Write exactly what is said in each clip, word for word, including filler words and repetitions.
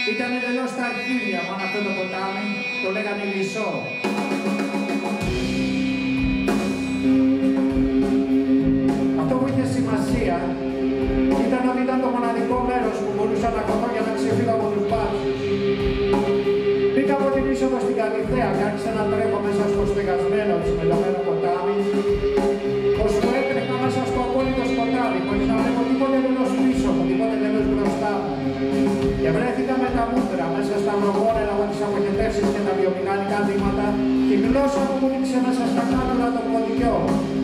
Ήταν εντελώς στα αρχίδια μόνο αυτό το ποτάμι, το λέγανε Λυσό. Αυτό που είχε σημασία ήταν ότι ήταν το μοναδικό μέρος που μπορούσα να κοντώ για να ξεφύγω από τους μπάτσους. Μπήκα από την είσοδο στην Καλυθέα και άρχισα να τρέχω μέσα στο στεγασμένο, τσιμελωμένο ποτάμι, ώσπου έτρεχα μέσα στο απόλυτο σκοτάδι, χωρίς να βλέπω τίποτε εντελώς πίσω μου, τίποτε εντελώς μπροστά μου. Και βρέθηκα με τα μούτρα μέσα στα βρογόνερα από τις αποχετεύσεις και τα βιομηχανικά δήματα και η γλώσσα μου μου νίξε μέσα στα κάτωρα των ποντιών.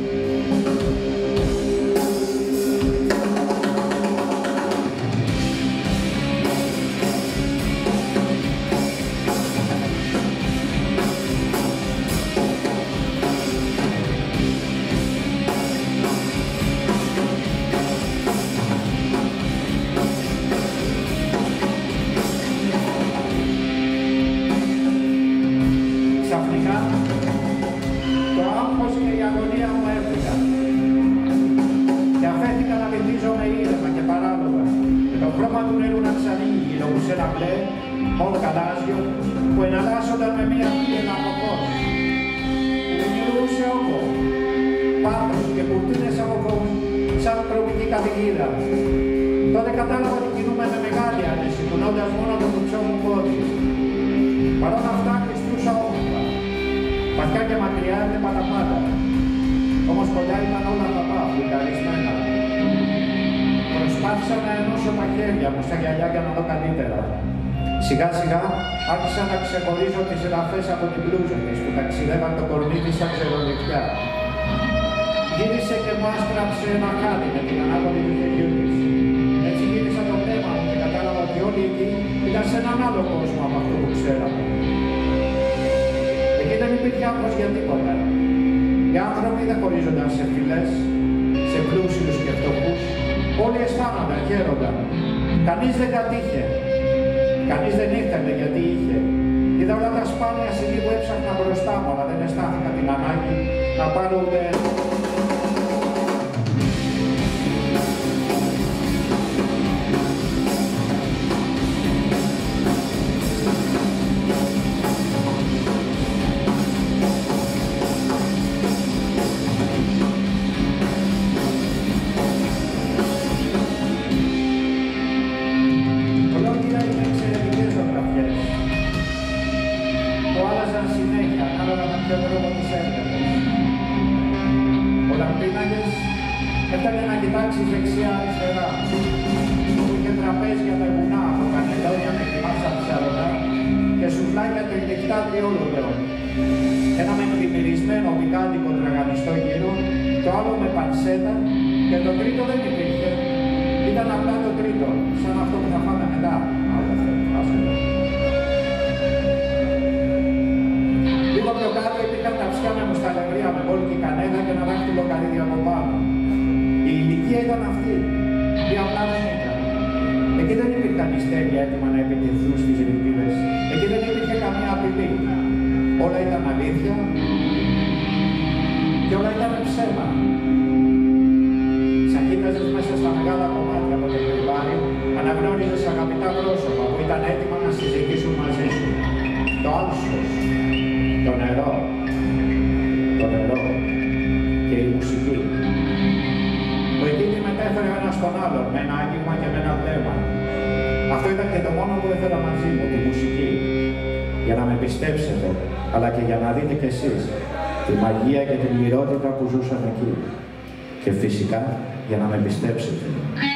Το άγχος και η αγωνία μου έφυγαν και αφέθηκα να βυθίζομαι ήρεμα και παράλογα και το χρώμα του νερού να ξανοίγει γύρω μου σε ένα μπλε, μόνο γαλάζιο, που εναλλάσσονταν με μία πίελα από κόσμο, που δημιουργούσε όγκο, πάθος και κουρτίνες από κόσμο, σαν τροπική καταιγίδα. Τότε κατάλαβα ότι κινούμε με μεγάλη άνεση, κουνώντας μόνο το κουτσό μου πόδι. Παρ' όλα αυτά κλειστούσα όμορφα. Βαθιά και μακριά έβλεπα τα πάντα. Όμως κοντά ήταν όλα τα πά, φλικαρισμένα. Προσπάθησα να ενώσω τα χέρια μου στα γυαλιά για να δω καλύτερα. Σιγά σιγά άρχισα να ξεχωρίζω τις εδαφές από την μπλούζα της που ταξιδεύαν το κορμί της σαν ξερολικτιά. Γύρισε και μου άστραψε ένα χάδι με την ανάποδη του χεριού της. Έτσι γύρισα το πνεύμα μου και κατάλαβα ότι όλοι εκεί ήταν σε έναν άλλο κόσμο από αυτό που ξέραμε. Εκεί δεν υπήρχε άγχος για τίποτα. Οι άνθρωποι δεν χωρίζονταν σε φυλές, σε πλούσιους και φτωχούς. Όλοι αισθάνονταν, χαίρονταν. Κανείς δεν κατήχε. Κανείς δεν ήθελε γιατί είχε. Είδα όλα τα σπάνια σημεία που έψαχνα μπροστά μου, αλλά δεν αισθάνθηκα την ανάγκη να πάρω ούτε ένα. Έφτανε να κοιτάξεις δεξιά-αριστερά, που είχε τραπέζια με βουνά από κανελόνια με κοιμάσια ψαρωτά και σουβλάκια τριχτά τριόλογεων. Ένα με πλημμυρισμένο πικάντικο τραγανιστό γύρω, το άλλο με πανσέτα και το τρίτο δεν υπήρχε. Ήταν απλά το τρίτο, σαν αυτό που θα φάμε μετά. Λίγο πιο κάτω υπήρχαν τα ψιά με μουσταλευρία με μπόλικη κανένα και ένα δάχτυλο καρύδι από πάνω. Η ηλικία ήταν αυτή, η απλά δεν ήταν. Εκεί δεν υπήρχαν ιστέρια έτοιμα να επιτεθούν στις ρητίδες. Εκεί δεν υπήρχε καμία απειλή. Όλα ήταν αλήθεια και όλα ήταν ψέμα. Σαν κοίταζες μέσα στα μεγάλα κομμάτια από το περιβάλλον, αναγνώριζες αγαπητά πρόσωπα που ήταν έτοιμα να συζητήσουν μαζί σου. Το άλσος, το νερό, το νερό και η μουσική. Που εκείνη μετέφερε ο ένας τον άλλον, με ένα άγγιγμα και με ένα βλέμμα. Αυτό ήταν και το μόνο που έφερα μαζί μου, τη μουσική. Για να με πιστέψετε, αλλά και για να δείτε κι εσείς τη μαγεία και την πληρότητα που ζούσαν εκεί. Και φυσικά για να με πιστέψετε.